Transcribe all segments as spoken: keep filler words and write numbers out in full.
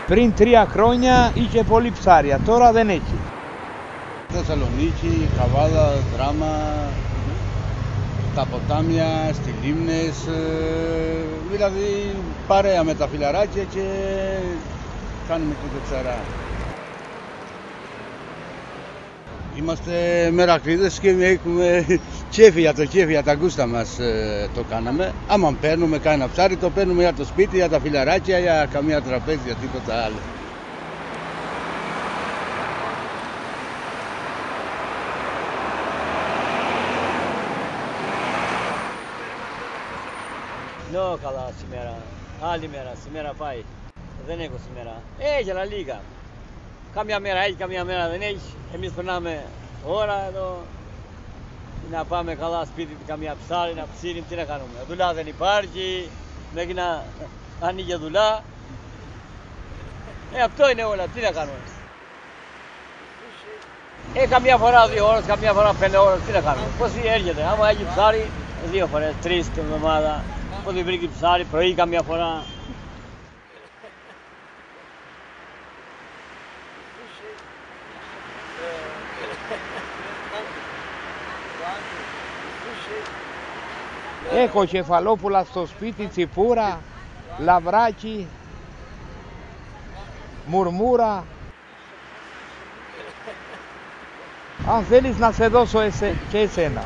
Πριν τρία χρόνια είχε πολύ ψάρια, τώρα δεν έχει. Θεσσαλονίκη, Καβάλα, Δράμα, τα ποτάμια, στις λίμνες, δηλαδή παρέα με τα φιλαράκια και κάνουμε και το ψαρά. Είμαστε Meraklides και έχουμε κέφι για το κέφι, για τα γκούστα μας ε, το κάναμε. Άμα παίρνουμε κάνα ψάρι, το παίρνουμε για το σπίτι, για τα φιλαράκια, για καμία τραπέζι, για τίποτα άλλο. No, καλά σήμερα. Άλλη μέρα, σήμερα πάει. Δεν έχω σήμερα. Έχει αλλά λίγα. Κάμια μέρα έχει, καμιά μέρα δεν έχει. Εμείς περνάμε ώρα εδώ. Να πάμε καλά σπίτι, καμιά ψάρι, να ψήνει, τι να κάνουμε. Δουλειά δεν υπάρχει, μέχρι να ανοίγει δουλειά. Ε, αυτό είναι όλα, τι να κάνουμε. Ε, καμιά φορά δύο ώρες, καμιά φορά πέντε ώρες, τι να κάνουμε. Πώς έρχεται, άμα έχει ψάρι, δύο φορές, τρεις την εβδομάδα. Πότε βρήκε ψάρι, πρωί καμιά φορά. Έχω κεφαλόπουλα στο σπίτι, τσιπούρα, λαβράκι, μουρμούρα. Αν θέλεις να σε δώσω εσέ, και εσένα.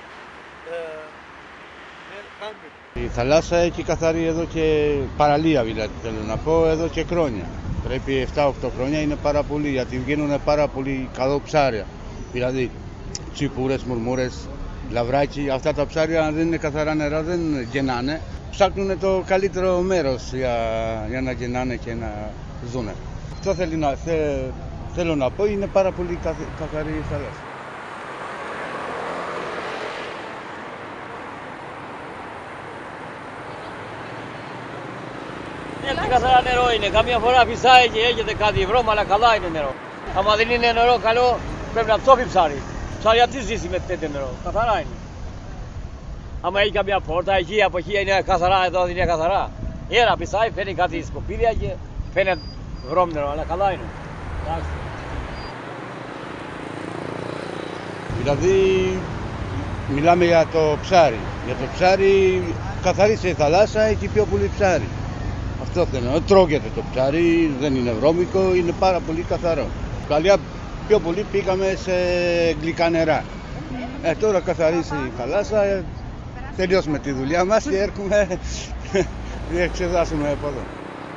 Η θαλάσσα έχει καθαρή εδώ και παραλία, δηλαδή θέλω να πω, εδώ και χρόνια. Πρέπει επτά οκτώ χρόνια, είναι πάρα πολύ, γιατί βγαίνουν πάρα πολύ καλό ψάρια. Δηλαδή τσιπούρες, μουρμούρες, λαβράκι, αυτά τα ψάρια αν δεν είναι καθαρά νερά δεν γεννάνε. Ψάχνουν το καλύτερο μέρος για, για να γεννάνε και να ζουν. Αυτό θέλει να, θε, θέλω να πω, είναι πάρα πολύ καθαρή η θάλασσα. Έτσι καθαρά νερό είναι, καμιά φορά φυσάει και έχετε κάτι ευρώ, αλλά καλά είναι νερό. Άμα δεν είναι νερό καλό, πρέπει να ψόφει ψάρι. Ψάρι γιατί ζήσει με τέτοιο νερό, καθαρά είναι. Άμα έχει καμιά πόρτα, εκεί από εκεί είναι καθαρά, εδώ δεν είναι καθαρά. Ένα φυσάει, φαίνει κάτι σκοπίδια και φαίνει βρώμη νερό, αλλά καλά είναι. Εντάξει. Δηλαδή μιλάμε για το ψάρι. Για το ψάρι, καθαρή σε θαλάσσα έχει πιο πολύ ψάρι. Αυτό θέλω, τρώγεται το ψάρι, δεν είναι βρώμικο, είναι πάρα πολύ καθαρό. Παλιά πιο πολύ πήγαμε σε γλυκά νερά. Ε, τώρα καθαρίσει η θάλασσα, ε, τελειώσουμε τη δουλειά μας και έρχομαι να εξετάσουμε από εδώ.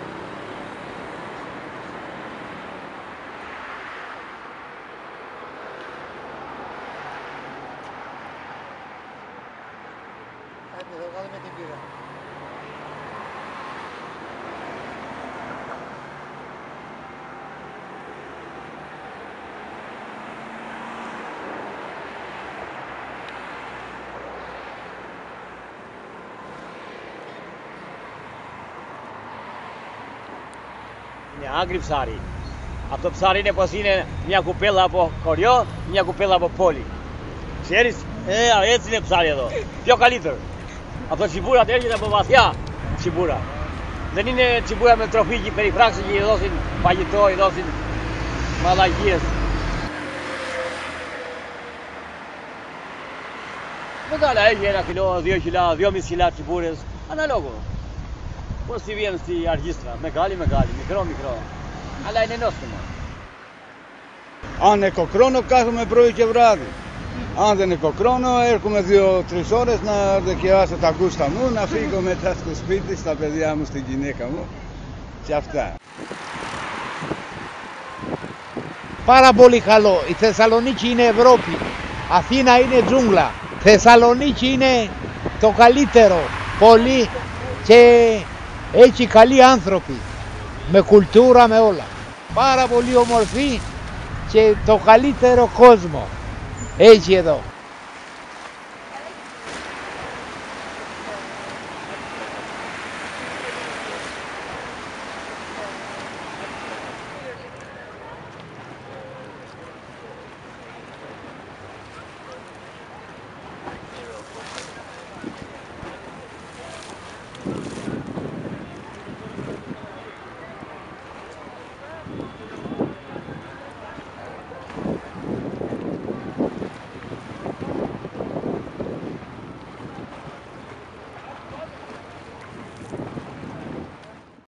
Είναι άγκρι ψάρι. Αυτό το ψάρι είναι πως είναι μια κουπέλα από χωριό, μια κουπέλα από πόλη. Ξέρεις, ε, έτσι είναι ψάρι εδώ. Πιο καλύτερο. Αυτό το τσιμπούρα έρχεται από βαθιά τσιμπούρα. Δεν είναι τσιμπούρα με τροφή και περιφράξη και δώσει φαγητό, δώσει μαλακίες. Μετά έχει ένα κιλό, δύο κιλά, δυόμισι κιλά τσιμπούρες, αναλόγω. Πώς τη βγαίνουν στη αργίστρα, μεγάλη, μεγάλη, μικρό, μικρό. Αλλά είναι νόστιμο. Αν έχω χρόνο, κάθομαι πρωί και βράδυ. Αν δεν έχω χρόνο, έρχομαι δύο-τρεις ώρες να δικαιάσω τα γκούστα μου, να φύγω μετά στο σπίτι, στα παιδιά μου, στην γυναίκα μου και αυτά. Πάρα πολύ καλό. Η Θεσσαλονίκη είναι Ευρώπη. Αθήνα είναι τζούγκλα. Θεσσαλονίκη είναι το καλύτερο. Πολύ και έχει καλοί άνθρωποι. Με κουλτούρα, με όλα. Πάρα πολύ ομορφή και το καλύτερο κόσμο. Έχει εδώ.